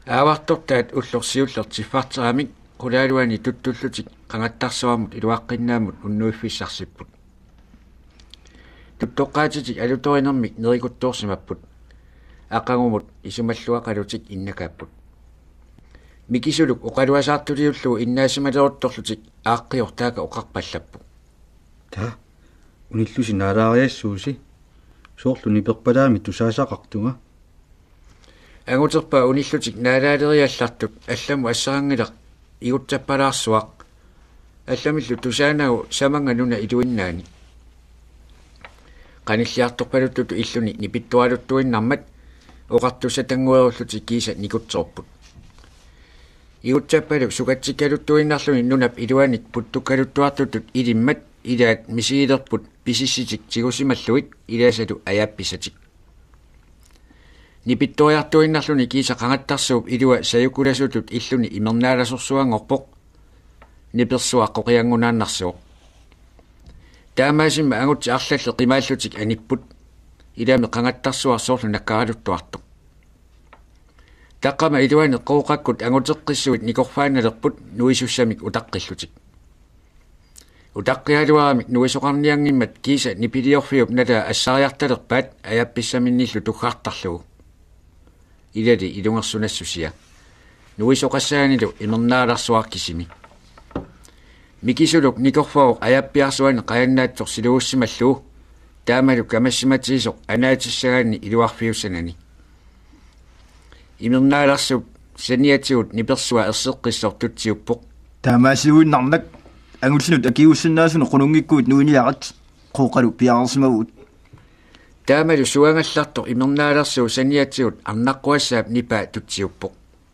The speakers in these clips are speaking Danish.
Aavartortaat ullorsiullertiffarteramik qulaaluani tuttullutik qangattarssuarmut iluaqqinnaamut unnuiffissarsipput tuttoqqaatitik alutorinermik nerikuttuorsimapput aqangumut isumalluaqalutik innakaapput mikisuluk uqaluasaartuliullugu innaasimaleruttorlutik aaqqiortaaka oqarpallappu ta unillusi naalaariassuusi soorluni perpalaami tusaasaqartunga anguterpa unillutik naalaaleriallartut allamu assarangilaq iguttappalaarsuaq allamillu tusaanagu samanga nuna iluinnaani qanilliartorpaluttutu illuni nipittualuttuinnarmat oqartusatanguerullutik kiisa nikutsoorput iguttappaluk sukatsikaluttuinnarluni nunap iluanik puttukaluttuartutut ilimmat ilaat misiilerput pisissitik tigusimalluit ilaasalu ayaappisatik nipittuariartuinnarluni kiisa qangattarsuup ilua sayukulasutut illuni imernaalassorsuangorpoq nipersuaq qoqiangunaannarsuoq taamaasimma angutsi arlalle qimaallutik anipput ilaami qangattarsuarsoorlu nakkaraluttuartuq taqqama iluani qooqakkut anguteqqissuit nikorfaaнаlerput nuisussamik utaqqillutik utaqqialuaramik nuisoqarniangimmat kiisa nipiliorfiup nala assariartalerpaat ayaappissaminniillu tuggaartarlugu ilali ilungersunassusia nuisoqassaanilu imernaalarsuarkisimi mikisuluk nikorfauq ayaappiarsuani qayannaattor silugussimallugu taamaluk kamassimatisisoq anaatissagaanni iluarfiussanani imernaalarsup saniatigut nipersua erseqqissor tutsiuppoq taamaasiuinnarnak angulsinut akiussinnaasunu qunungikkuut nuiniarat qooqalu piaarsimagut taamalu suangallartor imernaalarsu saniatigut arnaqquassaap nipa tutsiuppoq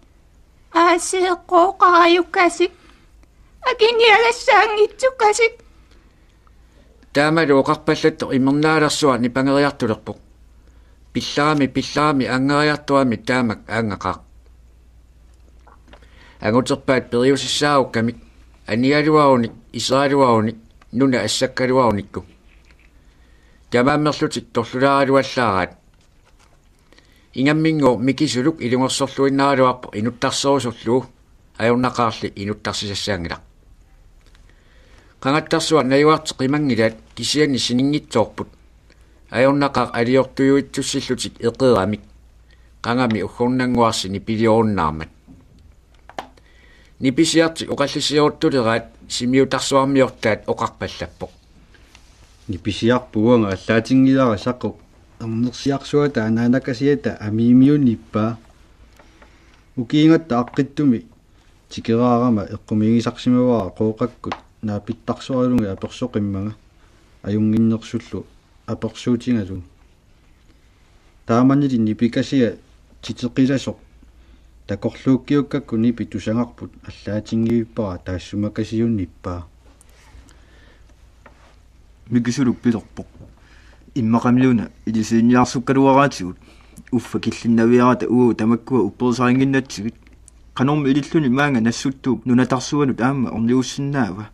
aaseeqqooqarayukkasik akinialassaangitsukasik taamalu oqarpallattor imernaalarsuar nipangeriartulerpoq pillarami angeriartuami taamak aangaqaaq anguterpaat periusissaarukkami anialuarunik israaluarunik nuna assakkaluarunikku tamaammerlutik torlulaaraluallaaraat ingammingo mikisuluk ilungersorluinnaaraluarpo inuttarsorusurlugu ajornaqaarli inuttarsisassaangilaq qangattarsuar nayuarteq imangilaat kisiani siningitsoorput ajornaqaaq aliortuyuitsussillutik eqeeramik qangami uggornanguarsi nipiliorunnaarmat nipisiartik oqallisiortuleraat simiutarsuarmiortaat oqarpallappoq nipisiarpuguanga allaatingilara saqoq ernersiarsuata anaanakasiata amiimiunnippaa ukiingatta aqqittumi tikeraarama eqqumigisarsimavara qooqakkut naapittarsuaralunga apersoqimmanga ajunginnersullu apersuutingalun taamanili nipikasia titeqilasoq takorluukkiukkakku nipi tusangarput allaatingivippara taassumakasiunnippaa mikisuluk pilerpoq immaqamluuna ilisiinniarsukkaluaraatigut uffa killinnaviarata uu tamakkua upperisaaringinnatsigut qanormi ililluni maanga nassuttuup nunatarsuanut aamma orniussinnaava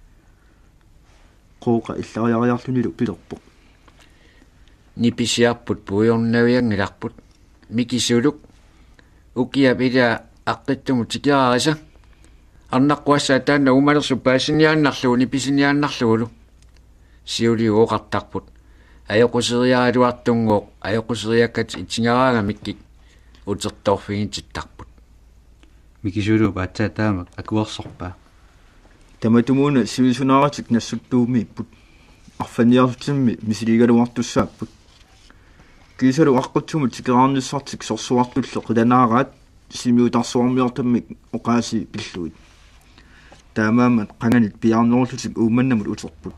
qooqa illariariarlunilu pilerpoq nipisiarput puiornaviangilarput mikisuluk ukiap ila aqqittumu tikeraarisa arnaqquassaa taanna umalersu paasiniaannarlugu nipisiniaannarlugulu siuligu oqartarput ajoquseriaraluartunguoq ajoquseriakkat itingeraanga mikkik utertorfigintittarput mikisulu paatsaa taamak akuersorpaa tamatumuuna simisunaaratik nassuttuumi ipput arfaniarlutimmi misiligaluartussaapput kiisalu aqquttumut tikeraarnissartik sorsuartulleq ilanaaraat simiutarsuarmiortammik oqaasi pilluit taamaamat qanganit piarnerullutik uumannamut uterput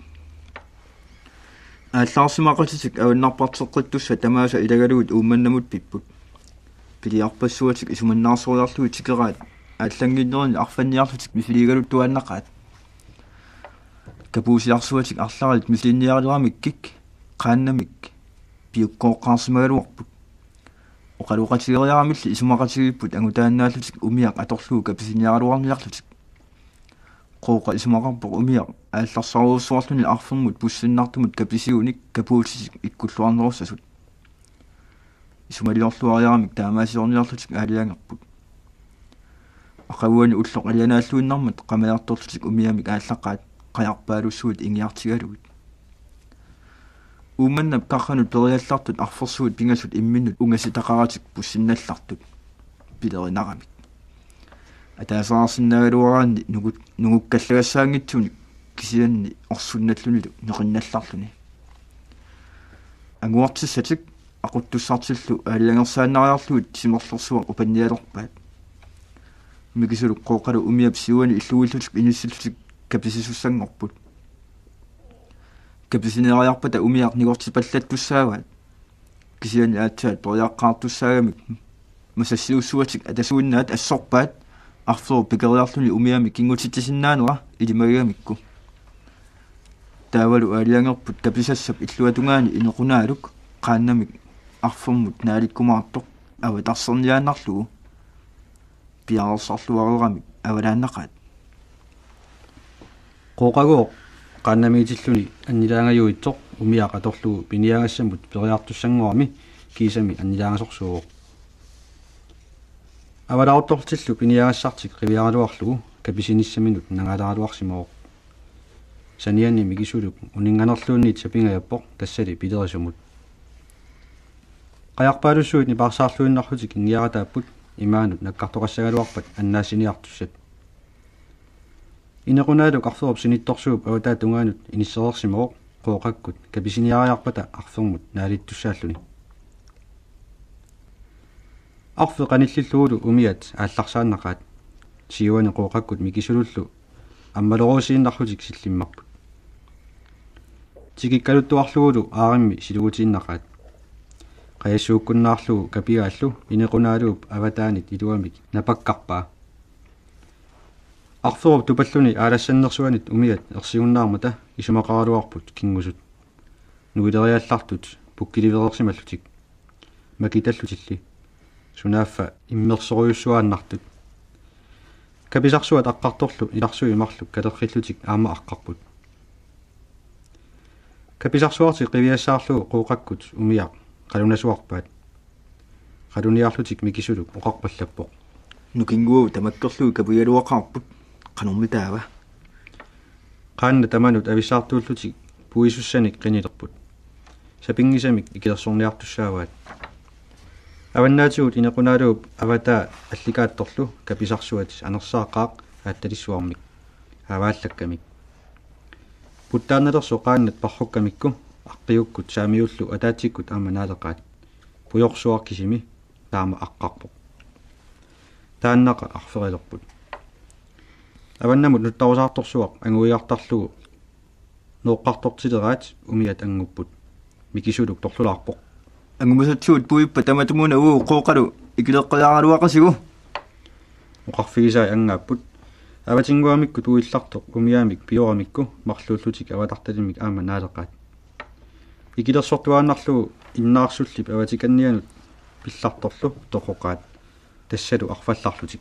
ааллаарсимақатитик аваннарпартеққиттусса тамааса илагалугут уумманнамут пиппут пилиарпассуатик исуманнаарсориарлуги тикераат ааллангиннерни арфанниарлутик мифилигалут туаннақаат капуусиарсуатик арларалит мифилинниарилерамик кик qaannamik piukkoqqaarsimaгаluарпут оқалуқатигериарамилли исумақатигиппут ангутааннааллутик умиақ аторлугу каписинниаралуарниларлутик qooqa isumaqarpoq umiaq aallarsaruussuarluni arfermut pussinnartumut kapisiunik kapuutisik ikkulluarnerussasut isumaliorluariaramik taamaasiorniarlutik aaliangerput aqavuani ulloq alianaаллуиннармат qamalaartorlutik umiamik ааллаққаат qajarpaalussuut ingiartigalugut uumannap qarranut periallartut arforsuut pingasut imminut ungasitaqaratik pussinналлартут pilerinaqamik атаасаарсиннагалуараанни нугуккаллагассаангитсуник кисианни орсунналлунилу неқинналларлуни ангуартиссатик aquttussartillu ааллангерсаанариарлуут симерлэрсуа упанниалерпаат микисулу қооқалу умиап сиуани иллуиллутик иниссиллутик каписисуссангорпут каписинериарпата умиақ нигортипаллаттуссааваат кисиани аатсаат ториаққаартуссаагамик масассиуссуатик атасуиннаат ассорпаат арфлоо пикериарлуни умиами кингутитсиннаанера илимагамикку таавалу ааллангерпут каписассап иллуатунгаани инеқунаалук qaannamik arfumut naalikkumaartoq avatarserniaannarlugu piarersarluareramik avalaannaqaat qooqaguoq qaannamiitilluni annilaangayuittoq umiaqatorlugu piniagassamut periartussanguarmi kiisami annilaangasorsuuq avalaartortillu piniagassartik riviaraluarlugu kapisinисsamинут nangalaraluarsimooq sanianni mikisuluk uninganerluunniit sapingajappoq tassali pilerisumut qajarpaalussuut niparsaarluinnarlutik ingiarataapput imaanut nakkartoqassagaluarpat annaasiniartussat inequnaaluk arferup sinittorsuup avataa tungaanut inisserersimooq qooqakkut kapisiniariarpata arfermut naalittussaalluni arfe qanillilluulu umiat aallarsaannaqaat siuani qooqakkut mikisulullu аммалоруусииннарлутик силlimmarput тикиккалуттуарлугулу ааримми силугутииннақаат қаяссууккуннаарлугу капигааллу инеқунаалууп аватаанит илуамик напаккарпаа арферуп тупаллуни аалассаннерсуанит умиат ерсигуннаармата исумақаралуарпут кингусут нуилериаллартут пуккиливерерсималлутик макиталлутилли сунааффа иммерсоруйуссуааннартут каписарсуат аққарторлу иларсуи марлу калерриллутик аама аққарпут каписарсуарти қивиассаарлугу қууқаккут умиақ қалунасуарпаат қалуниарлутик микисулук оқарпаллаппоқ нукингуу тамаккерлуги капуялуақарпут қанормитаава qaanna tamanut avissaartuullutik puisussanik qinilерпут сапингисамик икилерсорниартуссааваат аваннаатигут инеқунaalууп аватаа алликаатторлу каписарсуатис анерсаақаақ аатталиссуармик авааллаккамик путтаарналерсо qaannat парруккамикку аққиуккут саамиуллу атаатиккут аама наалеқаат пуйорсуаркисими таама аққарпоқ тааннақа арферилерпут аваннамут нуттарусаарторсуақ ангуиартарлугу ноққартортилераат умиат ангуппут микисулук торлулаарпоқ ангумасатсуут пуиппа таматумуна уу қооқалу икилеққалааралуақасигу оқарфигисаа ангааппут аватингуамикку туиллартоқ умиаамик пиорамикку марлууллутик аватарталимик аама наалеқаат икилерсортуааннарлугу иннаарсуллип аватиканнианут пилларторлу тоқоқаат тассалу арфалларлутик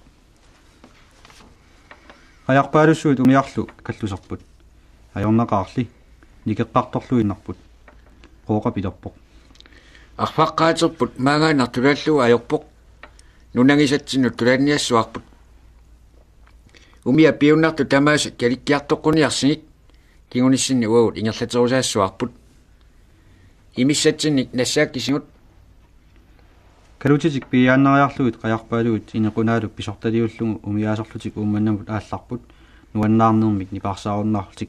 аярпаалуссуут умиарлу каллусарпут аёрнақарли никеққарторлуиннарпут қооқа пилерпоқ арфаққаатерпут маангаанартулааллуга аёрпоқ нунангисатсинут тулаанниассуарпут умиа пиуннарту тамааса каликкиартоққуниарсиник кигуниссинни уагут ингерлатерусаассуарпут имиссатсинник нассааккисигут калутитик пиааннариарлугит қаярпаалугит инеқунaalуп писорталиуллугу умиаасерлутик уумманнамут аалларпут нуаннаарнермик нипаарсааруннаарлутик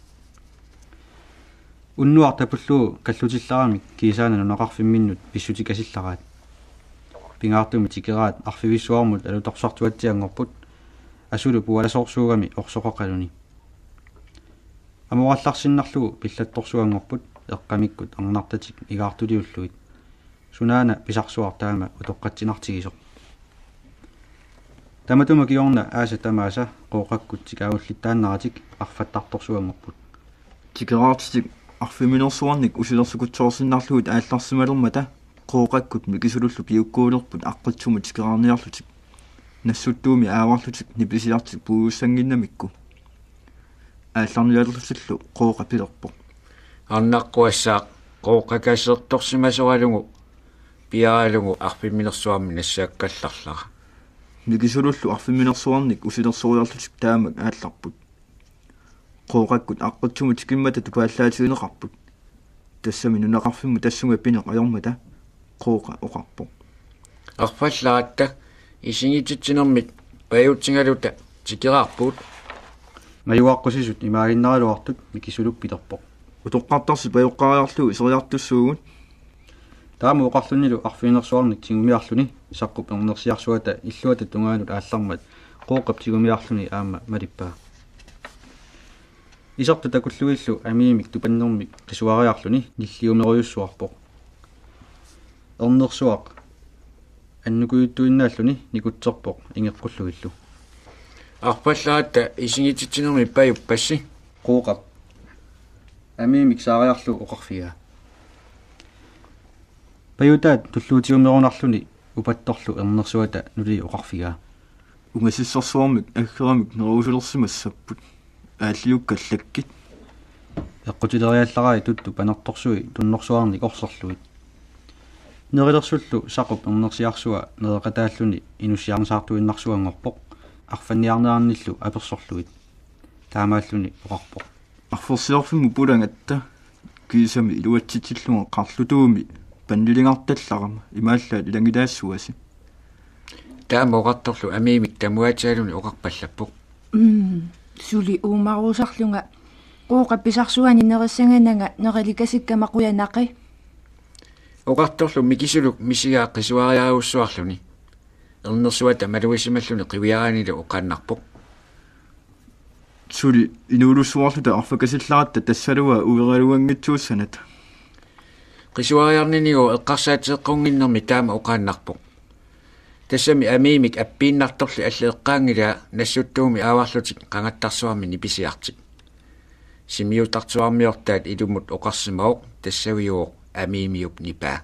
уннуар тапуллуу каллутилларамик кисаана нунақарфимминнут писсутик асиллараат пингаартуми тикераат арфивиссуармут алуторсартуатсиангорпут асулу пуаласоорсуугами орсоқақалуни аморалларсиннарлугу пиллатторсуангорпут эққамиккут арнартатик игаартулиуллуит сунаана писарсуартаама утоққатсинартигисоқ таматума киорна ааса тамааса қооқаккут тикауллиттааннаратик арфаттарторсуангорпут тикераартик арфиминерсуарник усилерсукутсоорсиннарлугут аалларсималермата қооқаккут микисулуллу пиуккуулерпут аққатсума тикераарниарлутик нассуттууми ааварлутик ниписиартик пууссангиннамикку аалларниалерлутиллу қооқа пилерпоқ арнаққуассаақ қооқакассерторсимасоралугу пиаралугу арфиминерсуарми нассааккалларлара микисулуллу арфиминерсуарник усилерсуриарлутик таамак аалларпут qooqakkut aqqutsumu tikimmat tupaallaatigинеqarput тассами нунеқарфимму тассунга пинеқ аёрмата qooqa oqarpoq арфалларатта исингитсинермик паюутсингалута тикераарпут маюаққусисут имаагиннералуартут микисулук питерпоқ утоққартарси паюққариарлугу исериартуссуугут таама оқарлунилу арфиинерсуарник тигумиарлуни исаққуп ернерсиарсуата иллуата тунгаанут ааллармат qooqap тигумиарлуни аама малиппаа исарту такуллуиллу амиимик тупаннэрмик qisuariarluni ниллиумеруйуссуарпоқ ернерсуақ аннукуйуттуиннааллуни никутсерпоқ ингеққуллуиллу арпаллаата исингитсинерми паюппасси qooqap амиимик саариарлу оқарфига паютаат туллуутигумерунарлуни упатторлу ернерсуата нули оқарфига унгасиссерсуармик аггерамик нерусулерсимассаппут ааллиуккаллаккит эққутилериаллараа тутту панерторсуи туннорсуарник орсерлуит нерилерсуллу сақуп ернерсиарсуа нереқатааллуни инуссиарнсаартуиннарсуангорпоқ арфанниарнеарниллу аперсорлуит таамааллуни оқарпоқ арфорсиорфимму пулангатта кисами илуатситиллунга қарлутууми паннилингарталларама имааллаат илангилаассуаси таама оқарторлу амиимик тамуатаалуни оқарпаллаппоқ сули уумаруусарлунга qooqappisarsuani nerisangananga nerlikasikkamaquyanaqi оқарторлу микисулук мисигаа qisuariaruussuarluni ернерсуата малуисималлуни qiviaraanилу оқааннарпоқ сули инуулуссуарлута арфакасилларатта тассалуа уералуангитсууссанат qisuariarninigu eqqarsaatеэққунгиннерми таама оқааннарпоқ тассами амиимик аппииннарторли аллеэққаангила нассуттууми ааварлутик қангаттарсуарми ниписиартик симиутартуармиортаат илумут оқарсимаоқ тассавиуоқ амиимиуп нипаа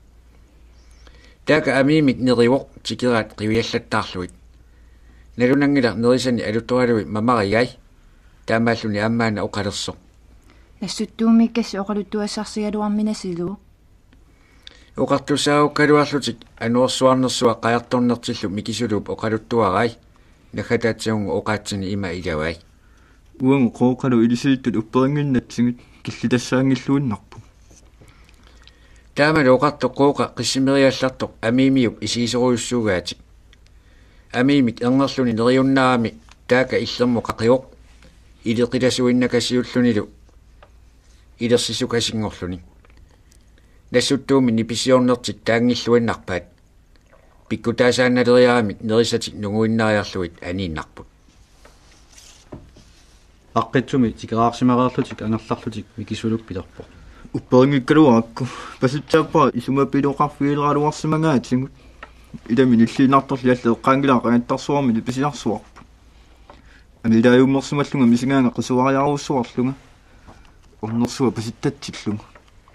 така амиимик неривоқ тикераат қивиаллаттаарлуит налунангила нерисани алуторалуи мамаригай таамааллуни аммаана оқалерсоқ нассуттуумиккасси оқалуттуассарсигалуарминасилу оқартусаауқкалуарлутик ануорсуарнерсуа қаярторнертиллу микисулуп оқалуттуарай нахатаатсиунгу оқаатсини има илавай уангу qooqalu илисииттут упперингиннатсигит киллитассаангиллуиннарпу таамал оқарто qooqa qissimeriallartoq амиимиуп исигисеруйуссуугаатик амиимик ернерлуни нериуннаарами таака иллерму қақиоқ илеқиласуиннакассиуллунилу илерсисукасингорлуни нассуттууми ниписиорнертик таангиллуиннарпаат пиккутаасааналериарамик нерисатик нугуиннариарлуит анииннарпут аққитсуми тикераарсимареерлутик ангерларлутик микисулук пилерпоқ упперингиккалуаакку пасутсааппара исумапилоқарфиилераалуарсимангаатсигут илами ниллиинарторли аллеэққаангилаа қангаттарсуарми ниписиарсуарпу амилааюммерсималлунга мисингаанга qisuariaruussuarlunga орнерсуа паситтатсиллунга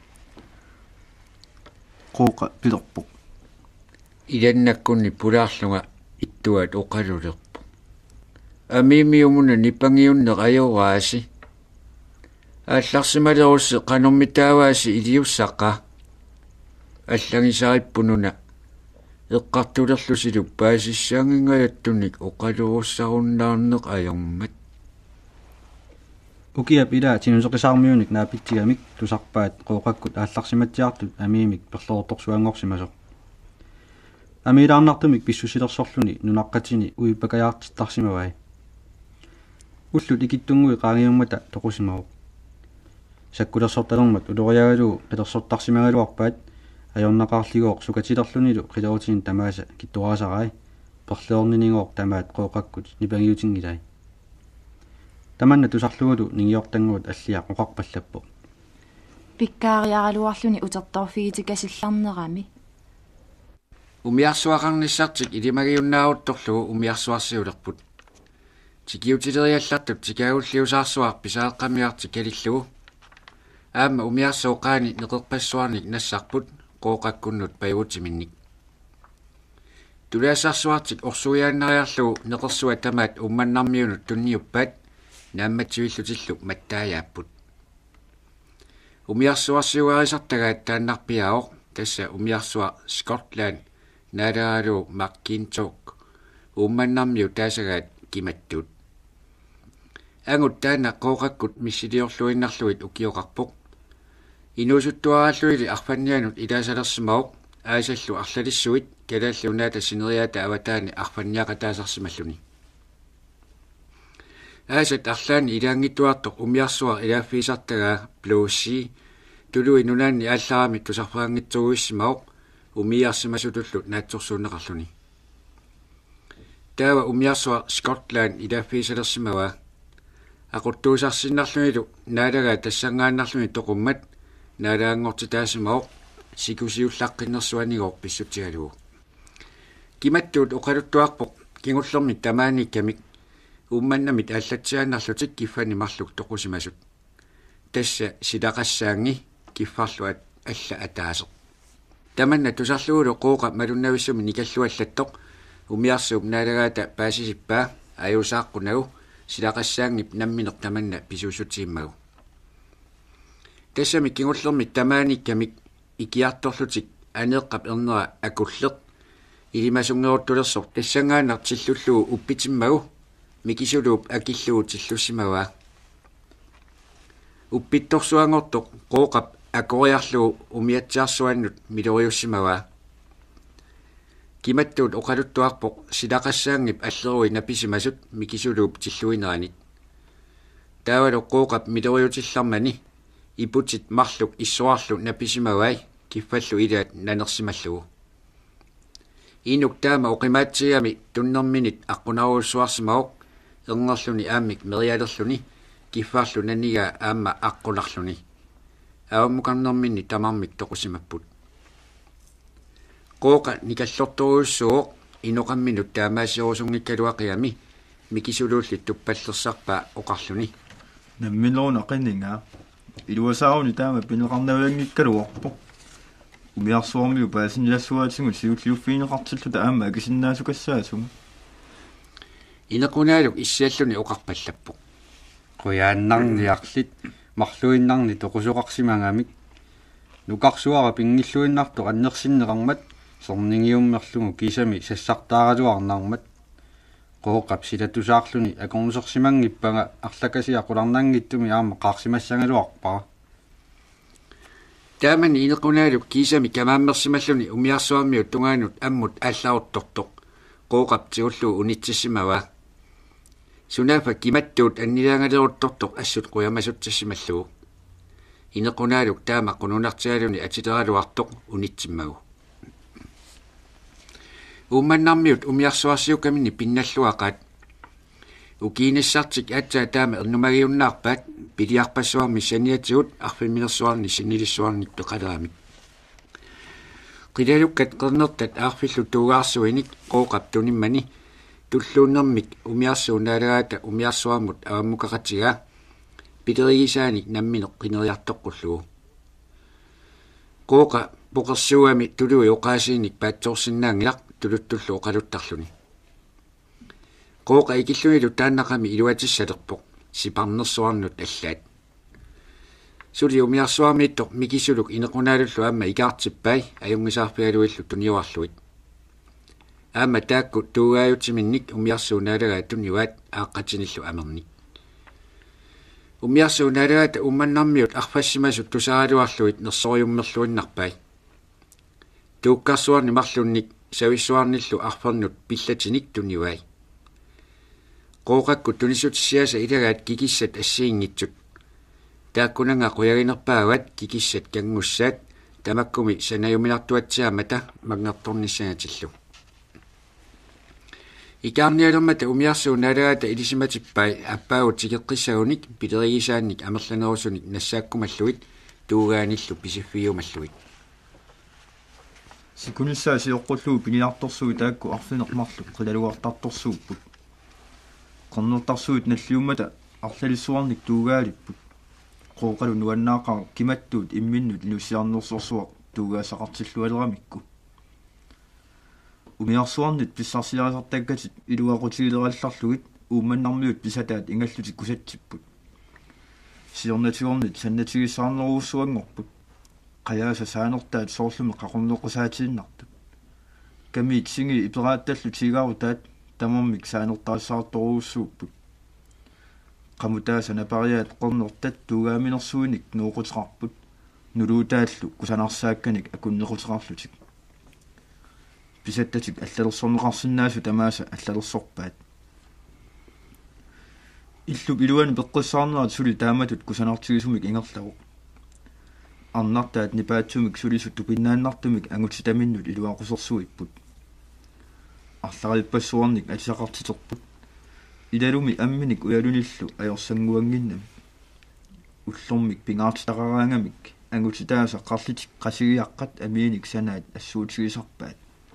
qooqa pilerpoq иланнаккунни пулаарлунга иттуат оқалулерпу амиимиумуна нипангиунне аюрааси алларсималерусси qanормитаавааси илиуссаққа аллагисариппунуна эққартулерлусилу паасиссаангингаяттуник оқалуруссаруннаарнеқ аёрмат укиап илаа тинусеқисаармиуник наапитсигамик тусарпаат qooqakkut аалларсиматсиартут амиимик перлоорторсуангорсимасоқ амилаарнартумик писсусилерсорлуни нунаққатини уиппакаяартиттарсимавай уллут икиттунгуи qaangiummata тоқусимавоқ саккулерсорталермат улориагалуу қилерсортарсимагалуарпаат аёрнақарлигооқ сукатилерлунилу қилерутин тамааса киттуаасарай перлеорнинигооқ тамаат qooqakkut нипангиутингилай таманна тусарлугулу нингиортангуут аллиа оқарпаллаппо пиккаариаралуарлуни утерторфигитикасилларнерами умиарсуақарниссартик илимагиуннаагутторлугу умиарсуарсиулерпут тикиутилериаллартук тикаагуллиусаарсуар писааққамиартик калиллугу аама умиарсооқаани неқерпассуарник нассарпут qooqakkunnut паюутиминник тулаасарсуартик орсуяаннариарлугу неқерсуа тамаат умманнармиунут тунниуппаат наамматсивиллутиллу маттааяаппут умиарсуарсиуарисартагаат тааннарпиаоқ тасса умиарсуа Скотланд наалааралу маккинток ummannarmiu taasagaat kimattut anguttaana qooqakkut missiliorluinnarluit ukioqarpoq inuusuttuaraalluili arfannianut ilaasalersimauq aasallu arlalissuit kalaallunaata sineriaata avataani arfanniaqataasarsimalluni aasat arlaani ilaangittuartoq umiarsuar ilaaffiisartagaa bluussi tului nunaanni aallarami tusarfaangitsuguissimauq umiarsimasutullut naatsorsuunneqarluni taawa umiarsuar Scotland ilaaffiisalersimawa aquttuusarsinnarlunilu naalagaa tassangaannarluni toqummat naalaangortitaasimauq sikusiullaqqinnersuanigoq pissutigalugu kimattuut oqaluttuarpoq kingullermit tamaanikkamik ummannamit ааllatsiaannarlutik kiffani marluk toqusimasut tassa silaqassaangi kiffarluat alla ataaseq tamanna tusarluulu qooqa malunnavissumi nikalluallattoq umiarsuup naalagaata paasisippaa ajusaaqqunagu silaqassaangip nammineq tamanna pisuusutiimmagu tassami kingullermit tamaanikkamik ikiartorlutik aneeqqap ernera akulleq ilimasungeortulersoq tassangaannartillullugu uppitimmagu mikisuluup akillugu tillussimawa uppittorsuangortoq qooqap akoriarlugu umiatsiarsuannut miloriussimawa kimattuut oqaluttuarpoq silaqassaangip allerui napisimasut mikisuluup tilluineranit taawalo qooqap miloriutillarmani iputit marluk issuarlu napisimawai kiffallu ilaat nanersimallugu inuk taama oqimaatsiami tunnerminit aqunaruussuarsimauq ernerluni aamik merialerluni kiffarlu nanigaa aamma aqqunarluni aammukarnerminni tamarmik toqusimapput qooqa nikallortoruussuuq inoqamminut taamaasiorusungikkaluaqiami mikisuluullit tuppallersarpaa oqarluni наммилоруна qinninga iluasaaruни taama pineqarnaviangikkaluorpo umiarsuarmiu paasinnilassuaatigut sigulliuffiineqartilluta aamma akisinnaatukassaasuma inequnaaluk issialluni oqarpallappoq quyaannarniarlit marluinnarni toqusoqarsimangamik nuqarsuara pingilluinnartoq annersinneqarmat sorningiummerlugu kiisami sassartaaraluarnarmat qooqap silatusaarluni akornusersimangippaga arlakasiaqularnangittumi aama qaarsimassangaluarpara taamani inequnaaluk kiisami kamaammersimalluni umiarsuarmiut tungaanut ammut aallaruttortoq qooqap sigullugu unitsissimawa sunaafa kimattuut annilaangaleruttortoq assut quyamasutsassimallugu inequnaaluk taama qununartigaluni atiteraluartoq unitsimmagu ummannarmiut umiarsuarsiukamini pinnalluaqaat ukiinissartik atsaa taama ernumagiunnaarpaat piliarpassuarmi saniatigut arfiminersuarni sinilissuarnik peqalaamik qilalukkat qernertat aarfillu tuugaarsuinik qooqap tunimmani tulluunnermik umiarsuunaalagaata umiarsuarmut avammukaqatigaa piterigisaanik nammineq qineriartoqqullugu qooqa poqersuami tului oqaasiinik paatsoorsinnaangilaq tuluttullu oqaluttarluni qooqa ikillunilu taannaqami iluatissalerpoq siparnersuarnut allaat suli umiarsuarmiittoq mikisuluk inequnaalullu aamma ikaartippai ajungisaarpigaluillu tuniuarluit aamma taakku tuugaayutiminnik umiarsuunaalagaa tuniuaat aaqqatinillu amernik umiarsuunaalagaata ummannarmiut arfassimasut tusaraluarluit nersoriummerluinnarpai tuukkarsuarni marlunnik savissuarnillu arfernut pillatinik tuniuai qooqakku tunisutissiasa ilagaat kikissat assiingitsut taakkunanga quyaginerpaagat kikissat kangussaat tamakkumi sanayuminartuatsiaamata magnertornissangatillu ikaarnialermata umiarsuunaalagaata ilisimatippai appaagut tikeqqissagunik piterigisaannik amerlanerusunik nassaakkumalluit tuugaanillu pisiffiumalluit sikunissaasiоққуллуу пиниарторсуги таакку арфинеқмарлу қилалуартарторсууппут қорнертарсуит наллиуммата арлалиссуарник туугаалиппут qooqalu nuannaaqaa kimattuut imminnut inussiarnersorsuaq tuugaasaqartillуалерамикку umiarsuarnit pissarsilaasartakkatit iluaqutigilerallarlugit uumannarmiut pisataat ingallutик kusatsipput siornatiornit sannatigissaarneruussuangorput qayaasa saanertaat soorlumi qaqorneqqusaatiinnartut kamiit singi iperaattallu tigaaru taat тамармик саанертаассаарторуусsuupпут qamutaasa napariaat qornertat tuugaaminersuinik nuuqutiqarput nuluutaallu kusanarsaakkanik akunnequtiqarlutik pisattatik аллалерсорнеқарсиннаасу тамааса аллалерсорпаат иллуп илуани пеққиссаарнерат сули тааматут кусанартигисумик ингерлавоқ арнартаат нипаатсумик сулисут тупиннааннартумик ангутитаминнут илуақусерсуиппут арлариппассуарник атисақартитерпут илалуми амминик уялуниллу аёрсангуангиннами уллормик пингаартитақараангамик ангутитааса қарлитик қасигиаққат амииник санаат ассуутигисарпаат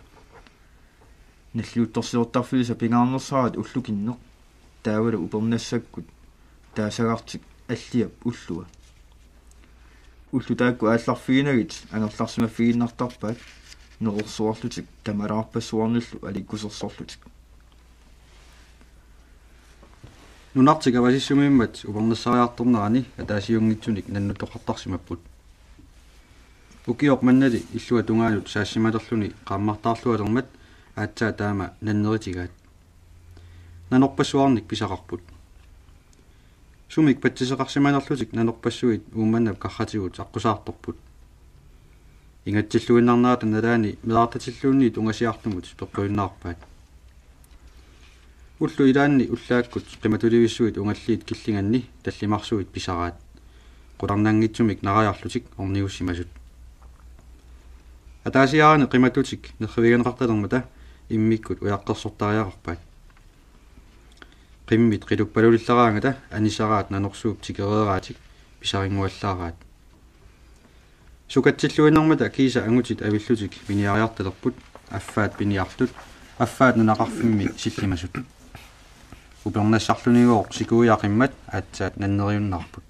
наллуутторсиортарфилиса пингаарнерсаrat уллукиннеқ таавала упернассаккут таасагартик аллиап уллуа уллутаакку аалларфигинагит ангерларсимаффигиннартарпаат нерерсуарлутик тамалаарпассуарниллу аликкусерсорлутик нунартик авасиссумииммат упернассариарторнерани атаасиунгитсуник наннутоқартарсимаппут укиоқ маннали иллуа тунгаалут саассималерлуни qaammartaarlualermat аатсаа таама наннеритигаат нанорпассуарник писақарпут сумик патсисеқарсиманерлутик нанорпассуит ууманнап қарратигут аққусаарторпут ингатсиллуиннарнаата налаани меартатиллуунни тунгасиартумут перпуиннаарпаат уллу илаанни уллааккут қиматуливиссуит унгаллиит киллинганни таллимарсуит писараат қуларнаангитсумик нараярлутик орниуссимасут атаасиарани қиматутик нерривиганеқарталермата иммиккут уяққерсортариақарпаат qimмит qiluppalulillaраангата анисараат нанорсууп тикереераатик писарингуаллаараат сукатсиллуиннэрмата киса ангутит авиллутик миниариарталерпут аффаат пиниартут аффаат нунақарфимми силлимасут упернассарлунигоо сикуиақиммат аатсаат наннериуннарпут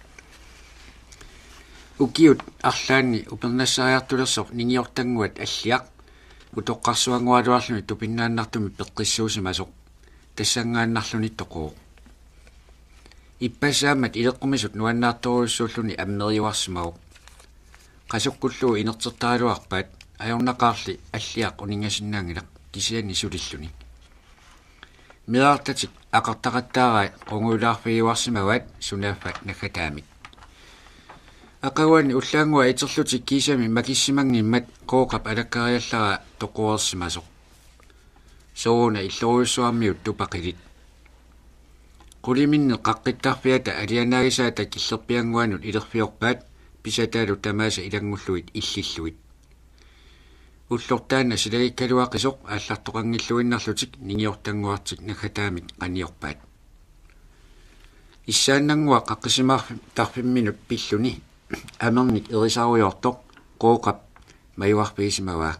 укиут арлаани упернассариартулерсоқ нингиортангуат аллиақ утоққарсуангуалуарлуни тупиннааннартуми пеққиссуусимасоқ тассангааннарлуни тоқоо иппасаамат илеққумисут нуаннаарторуссууллуни аммериуарсимау qasukkullu inertertaaluarpaat ajornaqaarli аллиақ унингасиннаангилақ кисиани сулиллуни миартатик ақартақаттаараа қунгуулаарфигуарсимаваат сунааффат наггатаамик ақавани уллаангуа итерлутик кисами макиссимангиммат қооқап алаккариаллара тоқуерсимасоқ соона иллоруйуссуармиут тупақилит quliminnne qaqqittarpiata alianaagisaata killerpianguanut ilerfiorpaat pisataalu tamaasa ilangulluit illilluit ullortaanna silagikkaluaqisoq aallartoqangilluinnarlutik ningiortanguartik nagataamik qaniorpaat issaannangua qaqqisimaartarfimminut pilluni amernik erisaruyortoq qooqap maiuarpiisimavaa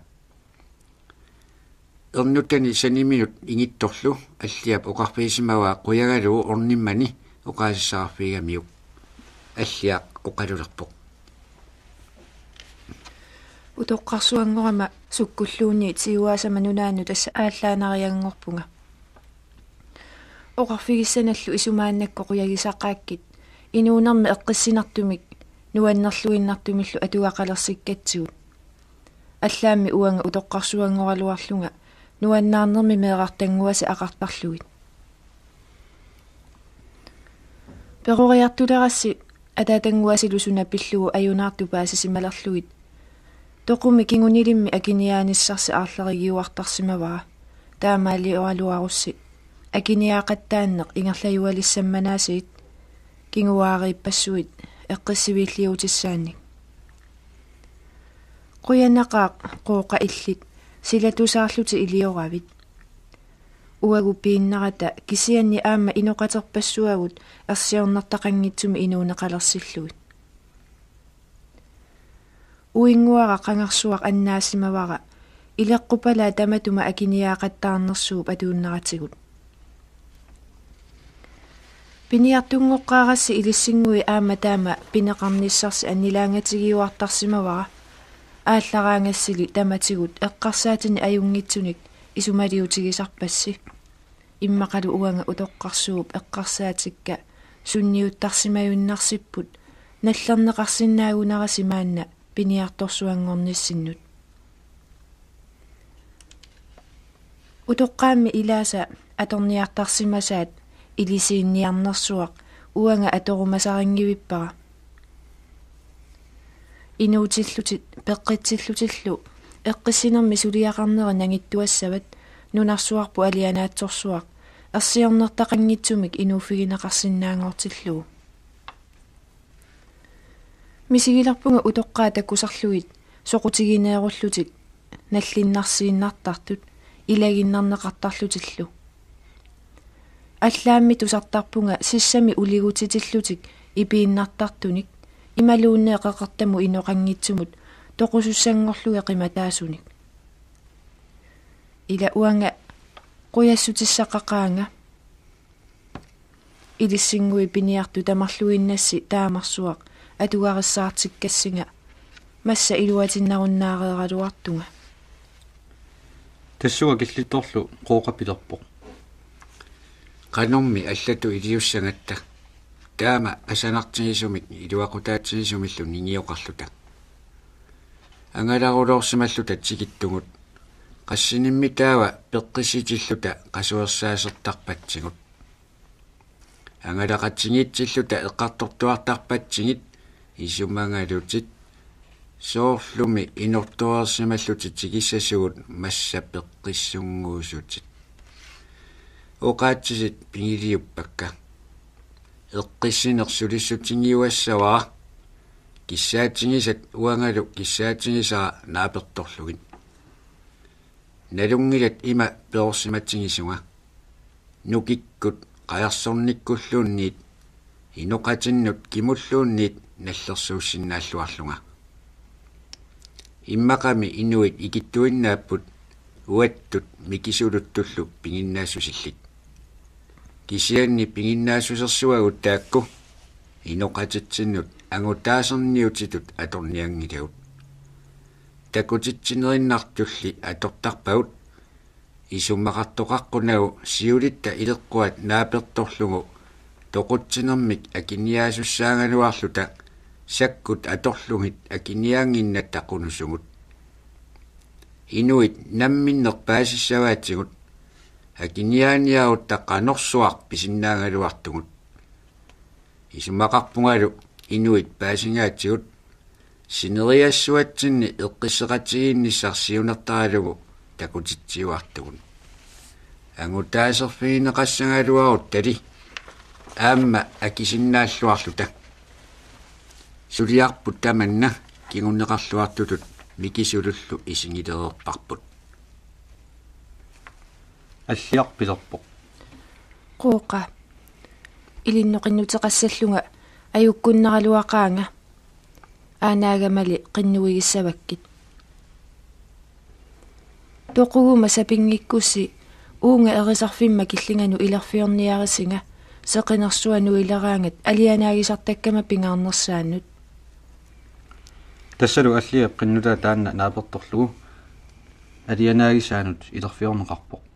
ernuttani saniminut ingittorlu alliap oqarpiisimavaa quyagaluu ornimmani oqaasissaarfiigamiuk аллиақ оқалулерпоқ утоққарсуангорама суккуллуунни тиуаасама нунаанну тасса ааллаанариангорпунга оқарфигиссаналлу исумааннакко қуягисаққааккит инуунерми эққиссинартумик нуаннерлуиннартумиллу атуақалерсиккатсигут аллаами уанга утоққарсуангоралуарлунга нуаннаарнерми меэқартангуаси ақартарлугит перориартулерасси атаатангуасилусуна пиллугу аюнаарту паасисималерлугит тоқуми кингунилимми акиниааниссарси аарлеригиуартарсимаваа таамаалиоралуарусси акиниаақаттааннеқ ингерлаюалиссамманаасиит кингуаариппассуит эққиссивииллиутиссаанник қуяннақаақ қооқа иллит силатусаарлути илиоравит уагу пииннарата кисианни аама иноқатерпассуагут ерсиорнертақангитсуми инуунеқалерсиллуит уингуара қангарсуақ аннаасимавара илеққупала таматума акиниаақаттаарнерсууп атууннаратигут пиниартунгоққарасси илиссингуи аама таама пинеқарниссарси аннилаангатигиуартарсимавара ааллараангассили таматигут эққарсаатини аюнгитсуник исумалиутигисарпасси иммақалу уанга утоққарсууп эққарсаатикка сунниуттарсимаюннарсиппут наллернеқарсинаагунарасимаанна пиниарторсуангорниссиннут Utoqqaammi ilaasa atorniartarsimasaat ilisiinniarnersuaq uanga atorumasarinngivippaqa. Inuutillutit peqqitsillutillu eqqissinermi suliaqarneri nangittuassavat nunarsuarpu alianaatsorsuaq ersiornertaqanngitsumik inuuffiginaqarsinnaangortilluu. Misigilarpunga utoqqaa takkusarluit soqutigineerullutik nallinnarsiinnartartut ilaginnarneqartarlutillu. Allaammi tusartarpunga sissami uligutitillutik ipiinnartartunik imaluunneeqeqertamu inoqanngitsumut toqusussangorluge qimataasunik. Ila uanga quyassutissaqaqaanga ilissingui piniartu tamarluinnassi taamarsuaq atugarissaartikkassiga massa iluatinnarunnaaqeeraluartunga. Tassuga killittorlu qooqapilerpoq. Qanormi allatu iliussangatta taama asanartigisumik iluaqutaatsigisumillu ningioqarluta. Angalarulorsimalluta tikittungut qassinimmi taava peqqisitilluta qasuersaasertarpatsigut. Angalaqatsingitsilluta eqqartortuartarpatsingit isumangalutit soorlumi inortuarsimallutit tikissasugut massa peqqissunguusutit. Oqaatsisit pingiliuppakka eqqissinersulissutingiuassavaa kissaatingisat uangalu kissaatingisaa naapertorlugin nalungilat ima peorsimatingisunga nukikkut qajarsornikkulluunniit inoqatinnut kimulluunniit nallersuussinnaаллуарлунга иммақами инуит икиттуиннааппут уаттут микисулуттуллу пигиннаассусиллит кисианни пигиннаассусерсуагут таакку иноқатитсиннут ангутаасерниутитут аторниангилагут такутитсинериннартулли атортарпагут исуммақартоқаққунагу сиулитта илеққуат нааперторлугу тоқутсинермик акиниаасуссаангалуарлута саккут аторлугит акиниаангиннат тақунусугут инуит намминнерпаасиссаваатсигут акиниааниаут таққанорсуар писиннаангалуартугут исуммақарпунгалу инуит паасингаатсигут синериассуатсинни эққиссеқатигиинниссарсиунертаралугу такутитсиуартугун ангутаасерфигинеқассангалуарут тали аама акисиннааллуарлута сулиарпут таманна кигуннеқарлуартутут микисулуллу исингилерерпарпут аллиарпилерпоқ Qooqa ilinnoqinnuteqassallunga ajukkunnaraluaqaanga aanaagamali qinnuigissavakkit toquguma sapinngikkussi uunga erisarfimma killinganu ilerfiorniarisinga seqinersuanu ileraangat alianaagisartakkama pingaarnersaannut тассалу аллиап qinnutaa таанна нааперторлугу алианаагисаанут илерфиорнеқарпоқ